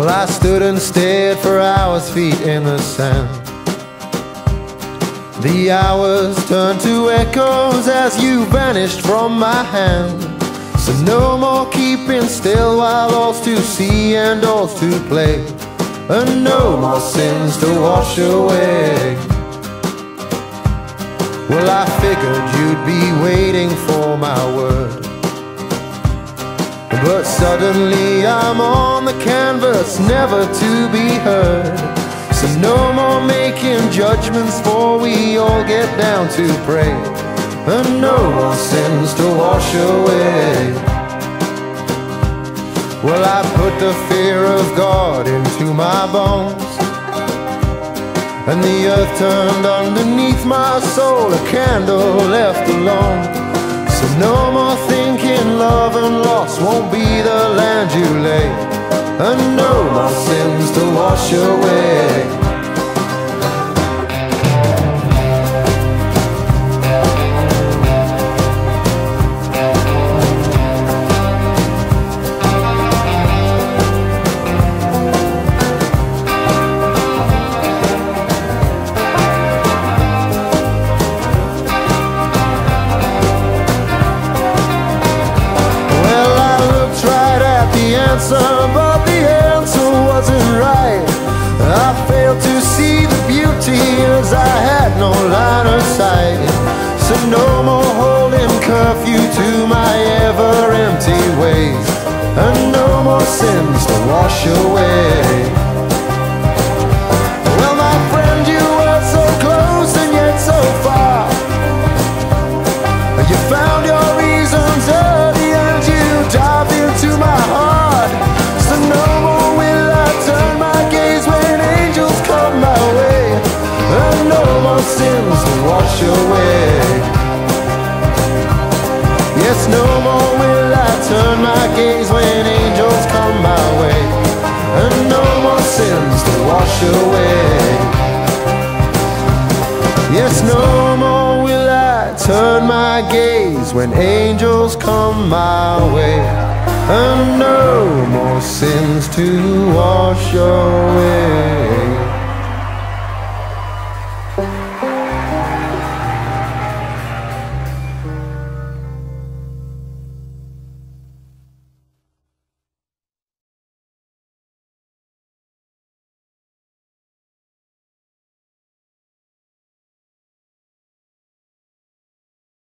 Well, I stood and stared for hours, feet in the sand. The hours turned to echoes as you vanished from my hand. So no more keeping still while all's to see and all's to play, and no more sins to wash away. Well, I figured you'd be waiting for my word, but suddenly I'm on the canvas, never to be heard. So no more making judgments, for we all get down to pray, and no more sins to wash away. Well, I put the fear of God into my bones, and the earth turned underneath my soul, a candle left alone. So no more thinking love and loss won't be the land you lay, and no more sins to wash away. But the answer wasn't right. I failed to see the beauty as I had no line of sight. So no more holding curfew to my ever-empty ways, and no more sins to wash away. Well, my friend, you were so close and yet so far. You found your reasons early and you dived into my heart. So no more will I turn my gaze when angels come my way, and no more sins to wash away. Yes, no more will I turn my gaze when angels come my way, and no more sins to wash away. Yes, no more will I turn my gaze when angels come my way, and no more sins to wash away.